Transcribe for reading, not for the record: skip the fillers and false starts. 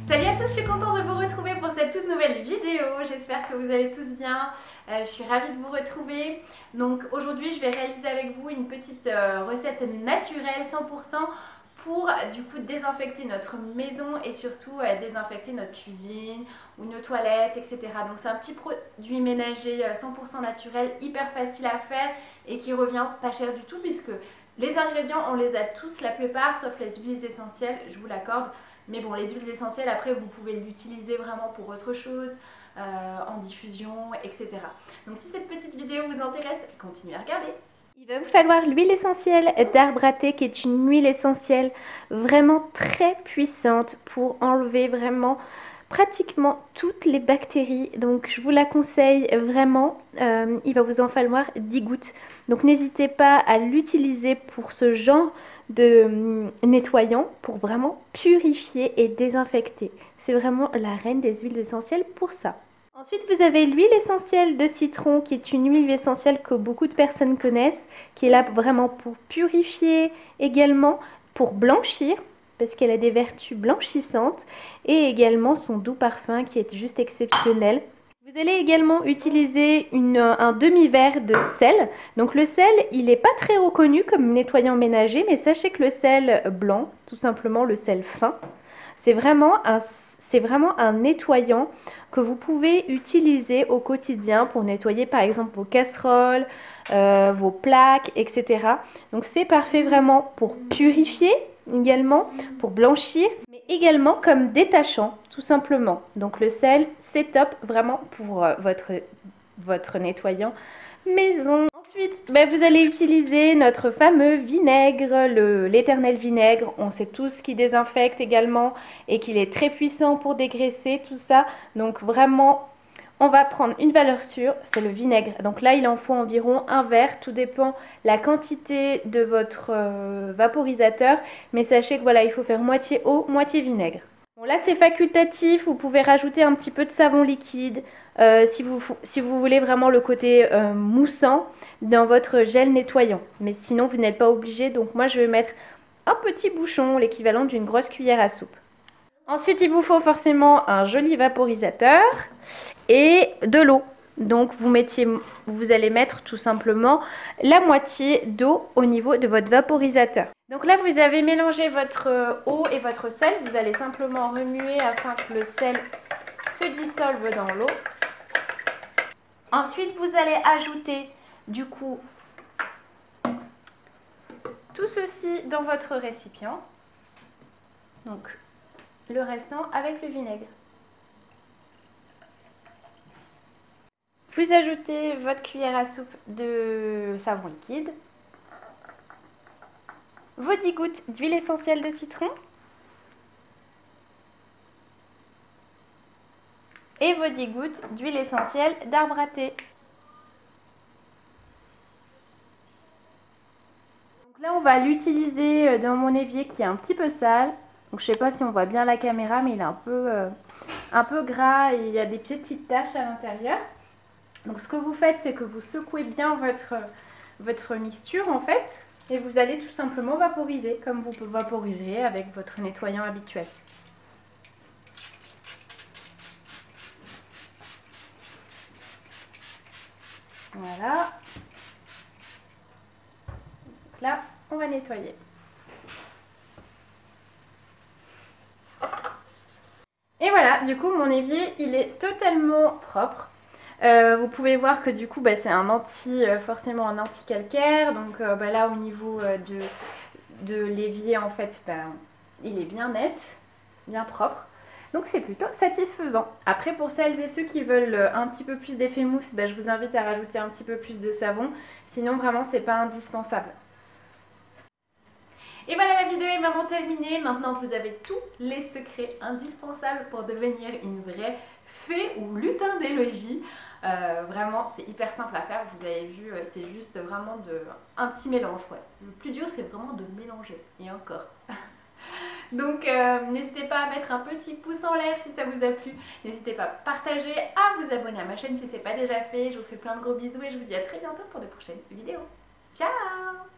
Salut à tous, je suis contente de vous retrouver pour cette toute nouvelle vidéo. J'espère que vous allez tous bien. Je suis ravie de vous retrouver. Donc aujourd'hui, je vais réaliser avec vous une petite recette naturelle 100% pour du coup désinfecter notre maison et surtout désinfecter notre cuisine ou nos toilettes, etc. Donc c'est un petit produit ménager 100% naturel, hyper facile à faire et qui revient pas cher du tout puisque les ingrédients, on les a tous la plupart, sauf les huiles essentielles, je vous l'accorde. Mais bon, les huiles essentielles, après, vous pouvez l'utiliser vraiment pour autre chose, en diffusion, etc. Donc si cette petite vidéo vous intéresse, continuez à regarder. Il va vous falloir l'huile essentielle d'arbre à thé, qui est une huile essentielle vraiment très puissante pour enlever vraiment pratiquement toutes les bactéries. Donc je vous la conseille vraiment. Il va vous en falloir 10 gouttes. Donc n'hésitez pas à l'utiliser pour ce genre de nettoyant, pour vraiment purifier et désinfecter. C'est vraiment la reine des huiles essentielles pour ça. Ensuite, vous avez l'huile essentielle de citron, qui est une huile essentielle que beaucoup de personnes connaissent, qui est là vraiment pour purifier, également pour blanchir, parce qu'elle a des vertus blanchissantes, et également son doux parfum qui est juste exceptionnel. Vous allez également utiliser un demi-verre de sel. Donc le sel, il n'est pas très reconnu comme nettoyant ménager, mais sachez que le sel blanc, tout simplement le sel fin, c'est vraiment un nettoyant que vous pouvez utiliser au quotidien pour nettoyer par exemple vos casseroles, vos plaques, etc. Donc c'est parfait vraiment pour purifier également, pour blanchir, mais également comme détachant tout simplement. Donc le sel, c'est top vraiment pour votre nettoyant maison. Ensuite, vous allez utiliser notre fameux vinaigre, l'éternel vinaigre. On sait tous qu'il désinfecte également et qu'il est très puissant pour dégraisser tout ça. Donc vraiment, on va prendre une valeur sûre, c'est le vinaigre. Donc là, il en faut environ un verre. Tout dépend la quantité de votre vaporisateur. Mais sachez que voilà, il faut faire moitié eau, moitié vinaigre. Bon, là, c'est facultatif. Vous pouvez rajouter un petit peu de savon liquide si vous voulez vraiment le côté moussant dans votre gel nettoyant. Mais sinon, vous n'êtes pas obligé. Donc moi, je vais mettre un petit bouchon, l'équivalent d'une grosse cuillère à soupe. Ensuite, il vous faut forcément un joli vaporisateur et de l'eau. Donc vous allez mettre tout simplement la moitié d'eau au niveau de votre vaporisateur. Donc là, vous avez mélangé votre eau et votre sel. Vous allez simplement remuer afin que le sel se dissolve dans l'eau. Ensuite, vous allez ajouter du coup tout ceci dans votre récipient. Donc le restant avec le vinaigre. Vous ajoutez votre cuillère à soupe de savon liquide, vos 10 gouttes d'huile essentielle de citron et vos 10 gouttes d'huile essentielle d'arbre à thé. Donc là, on va l'utiliser dans mon évier qui est un petit peu sale. Donc je ne sais pas si on voit bien la caméra, mais il est un peu gras et il y a des petites taches à l'intérieur. Donc ce que vous faites, c'est que vous secouez bien votre mixture en fait, et vous allez tout simplement vaporiser, comme vous vaporisez avec votre nettoyant habituel. Voilà. Donc là, on va nettoyer. Et voilà, du coup, mon évier, il est totalement propre. Vous pouvez voir que du coup c'est forcément un anti-calcaire, donc là au niveau de l'évier en fait il est bien net, bien propre, donc c'est plutôt satisfaisant. Après pour celles et ceux qui veulent un petit peu plus d'effet mousse, je vous invite à rajouter un petit peu plus de savon, sinon vraiment c'est pas indispensable. Et voilà, la vidéo est maintenant terminée. Maintenant, vous avez tous les secrets indispensables pour devenir une vraie fée ou lutin des logis. Vraiment, c'est hyper simple à faire. Vous avez vu, c'est juste vraiment un petit mélange. Ouais. Le plus dur, c'est vraiment de mélanger. Et encore. Donc, n'hésitez pas à mettre un petit pouce en l'air si ça vous a plu. N'hésitez pas à partager, à vous abonner à ma chaîne si ce n'est pas déjà fait. Je vous fais plein de gros bisous et je vous dis à très bientôt pour de prochaines vidéos. Ciao!